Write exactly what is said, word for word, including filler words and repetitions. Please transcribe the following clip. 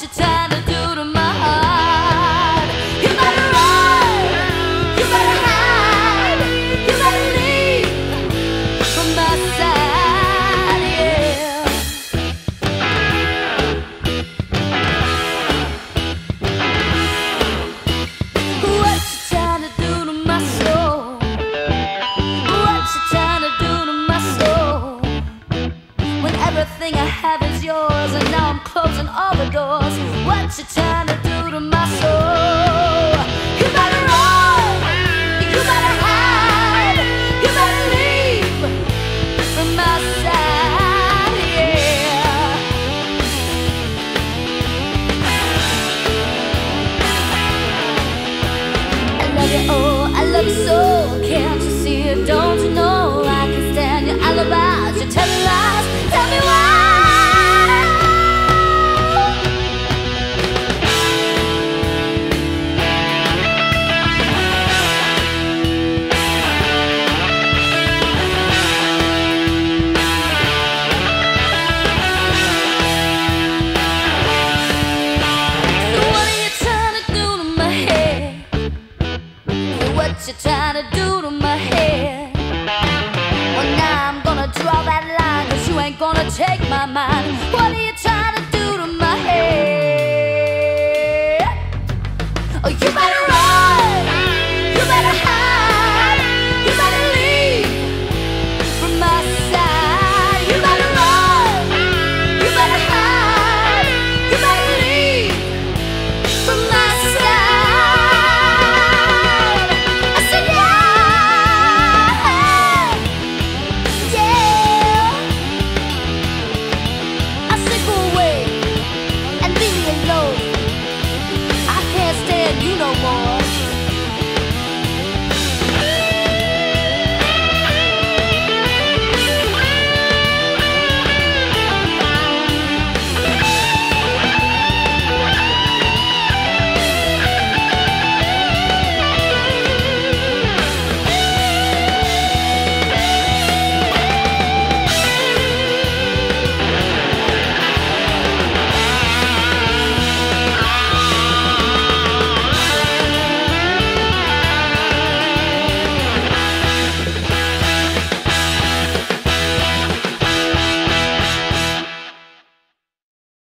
you trying to do to my heart? You better run, you better hide, you better leave from my side, yeah. What you trying to do to my soul? What you trying to do to my soul? When everything I have is yours and now I'm closing all the doors. What you trying to